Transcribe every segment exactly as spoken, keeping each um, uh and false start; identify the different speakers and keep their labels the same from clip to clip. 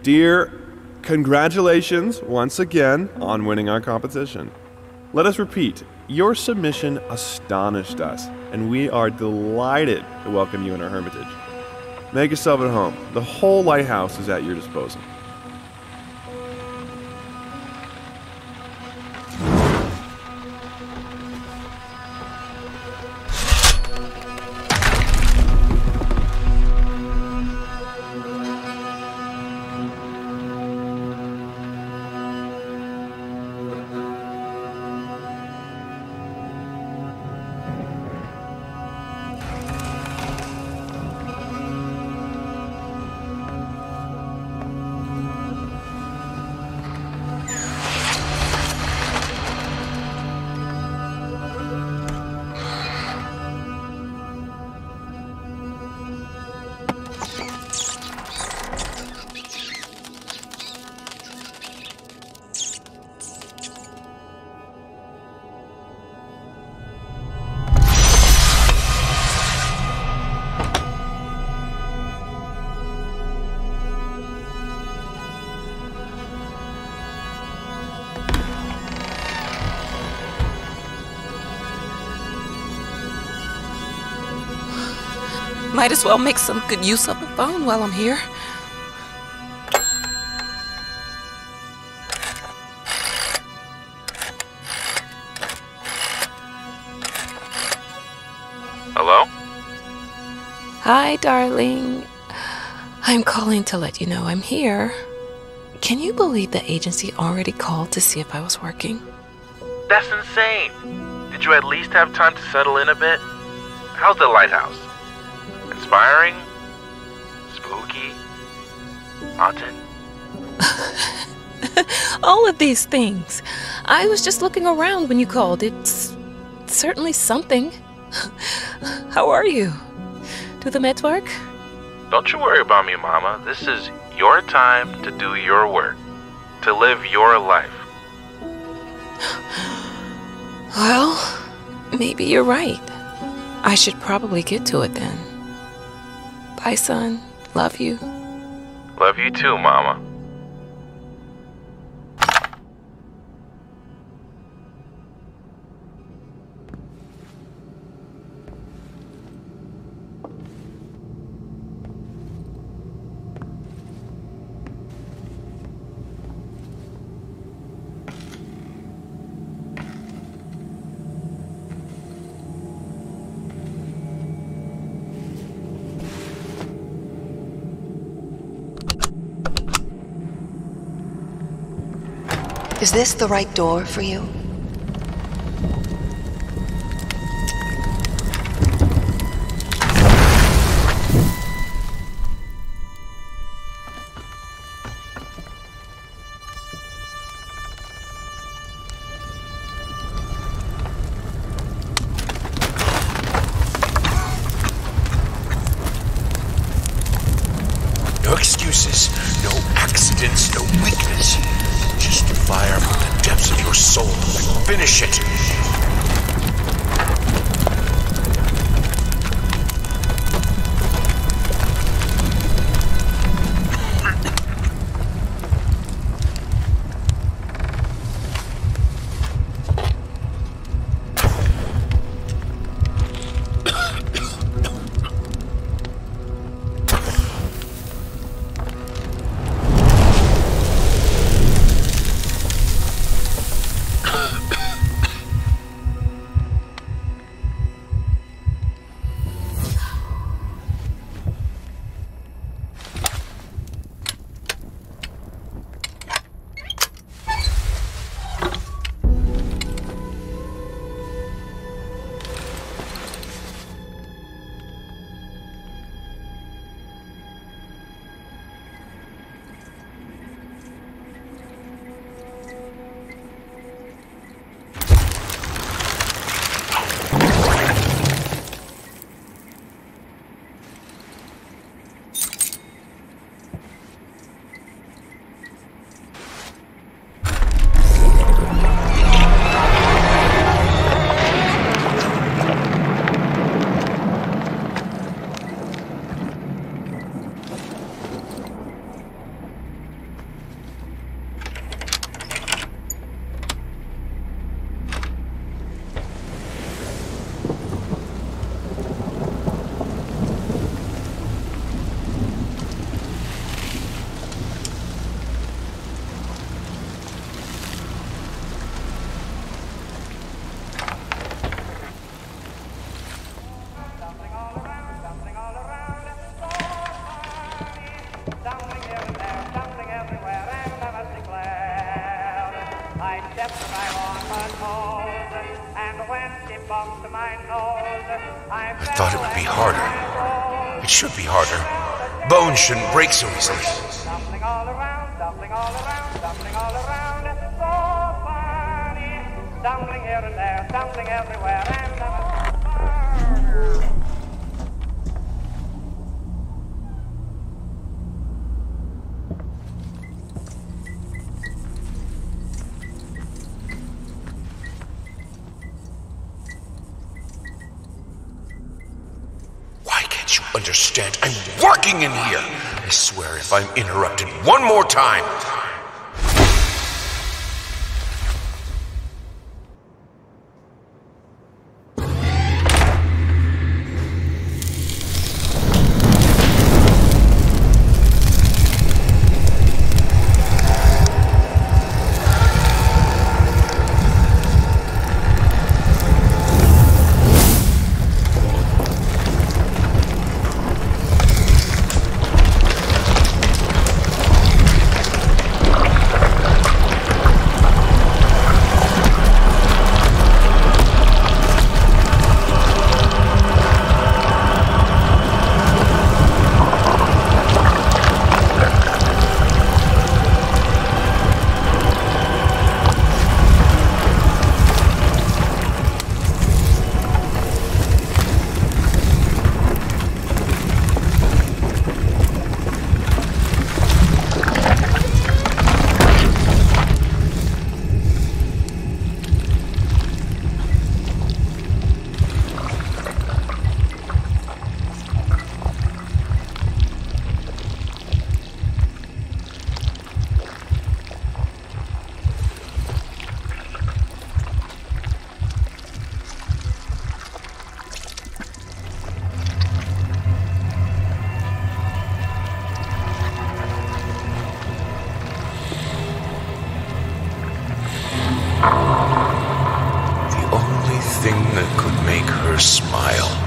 Speaker 1: Dear, congratulations once again on winning our competition. Let us repeat, your submission astonished us, and we are delighted to welcome you in our hermitage. Make yourself at home. The whole lighthouse is at your disposal.
Speaker 2: Might as well make some good use of the phone while I'm here.
Speaker 3: Hello?
Speaker 2: Hi, darling. I'm calling to let you know I'm here. Can you believe the agency already called to see if I was working?
Speaker 3: That's insane. Did you at least have time to settle in a bit? How's the lighthouse? Inspiring? Spooky? Haunted?
Speaker 2: All of these things. I was just looking around when you called. It's certainly something. How are you? Do the meds work?
Speaker 3: Don't you worry about me, Mama. This is your time to do your work. To live your life.
Speaker 2: Well, maybe you're right. I should probably get to it then. Bye, son. Love you.
Speaker 3: Love you too, Mama.
Speaker 4: Is this the right door for you?
Speaker 5: No excuses, no accidents, no weakness. Just fire from the depths of your soul. Finish it! I thought it would be harder. It should be harder. Bones shouldn't break so easily.
Speaker 6: Stumbling all around, stumbling all around, stumbling all around. So funny. Stumbling here and there, stumbling everywhere, and
Speaker 5: You understand? I'm working in here! I swear if I'm interrupted one more time... Smile.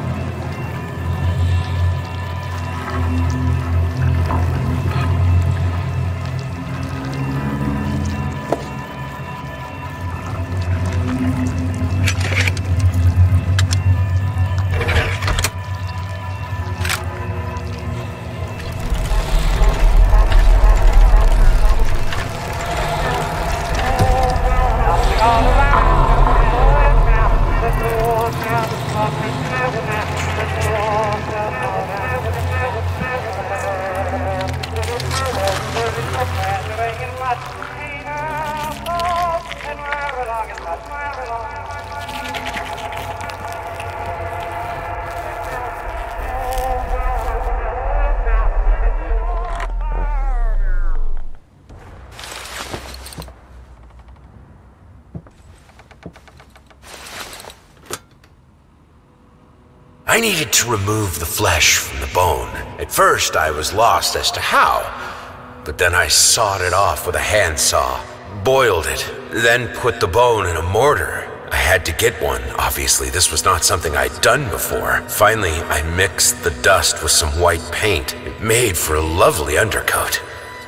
Speaker 5: I needed to remove the flesh from the bone. At first, I was lost as to how, but then I sawed it off with a handsaw, boiled it, then put the bone in a mortar. I had to get one, obviously. This was not something I'd done before. Finally, I mixed the dust with some white paint. It made for a lovely undercoat.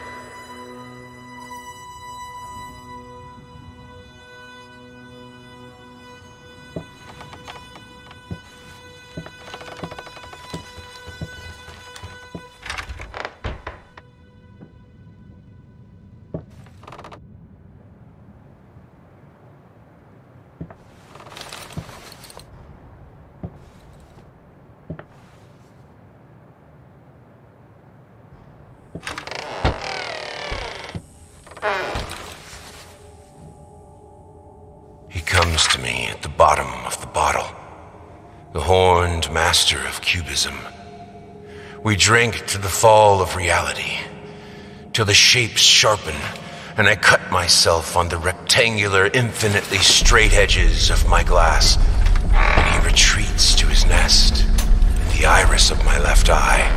Speaker 5: Comes to me at the bottom of the bottle, the horned master of cubism. We drink to the fall of reality, till the shapes sharpen, and I cut myself on the rectangular, infinitely straight edges of my glass, and he retreats to his nest, in the iris of my left eye.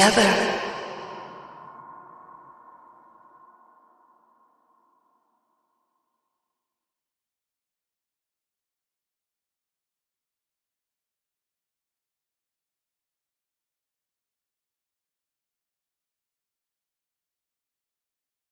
Speaker 4: together.